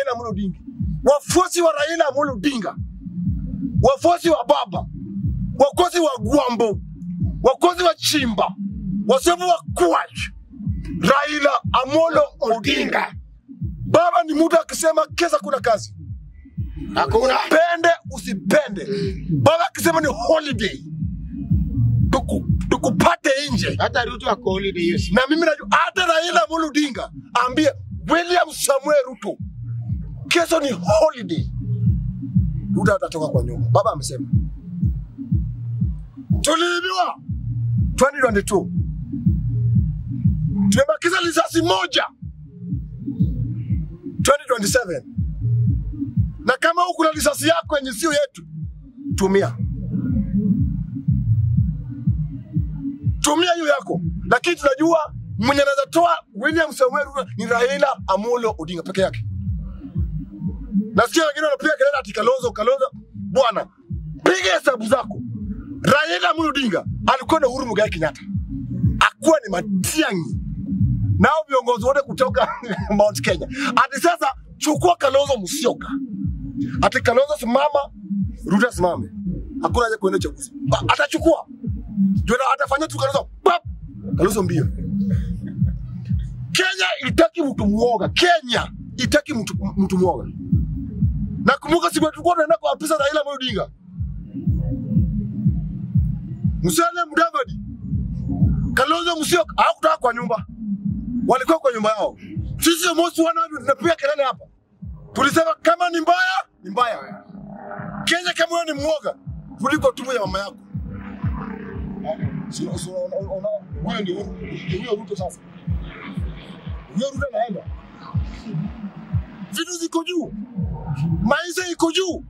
Raila Amolo Odinga. Wafuasi wa Raila Amolo Odinga. Wafuasi wa baba. Wakozi wa Gwambo. Wakozi wa Chimba. Wasevu wa Kwach. Raila Amolo Odinga. Baba ni muda akisema kesa kuna kazi. Hakuna. Pende usipende. Baba akisema ni holiday. Tukupate nje. Hata Ruto ako holiday hiyo. Na mimi najua hata Raila Amolo Odinga ambie William Samuel Ruto kesho ni holiday. Ruto atatoka kwa nyumba. Baba amesema. Tuliibiwa 2022. Tumebakiza risasi moja 2027. Na kama huku na risasi yako yenye sio yetu, tumia hiyo yako. Lakini tunajua mwenye anaweza toa William Samuel Ruto ni Raila Amolo Odinga peke yake. Nasikia wengine wanapiga kelele ati Kalonzo. Bwana, piga hesabu zako. Raila Amolo Odinga alikuwa na Uhuru Kenyatta. Akuwa ni Matiang'i. Nao viongozi wote kutoka Mount Kenya. Ati sasa chukua Kalonzo Musyoka. Ati Kalonzo simama, Ruto simame. Hakuna haja kuenda chaguzi. Atachukua. Jona atafanya tu Kalonzo. Kalonzo mbio. Kenya itaki mtu muoga. Kenya itaki mtu muoga. Na kumbuka siku tulikuwa tunaenda kwa afisa Raila Amolo Odinga. Musale Mudavadi. Kalonzo Musyoka hakutoka kwa nyumba. Walikuwa kwa nyumba yao. Sisi Omosh wana tunapiga kelele hapa. Tulisema kama ni mbaya, ni mbaya. Kenya kama wewe ni muoga, kuliko tumbo ya mama yako. Sio wewe ndio Ruto sasa. Wewe Ruto naenda. Vitu ziko juu. Maisha iko juu.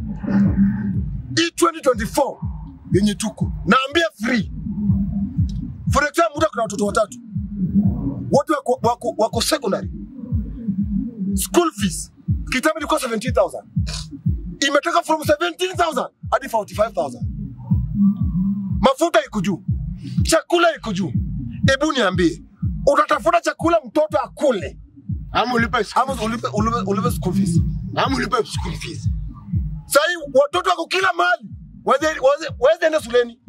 2024 yenye tuko. Naambia free. For example, muda kuna watoto watatu. Wote wako secondary. School fees. Kitabu ilikuwa 17,000. Imetoka from 17,000 hadi 45,000. Mafuta iko juu. Chakula iko juu. Hebu niambie, utatafuta chakula mtoto akule ama ulipe school fees? Ama ulipe school fees. Sasa watoto wako kila mahali. Waweze enda shuleni.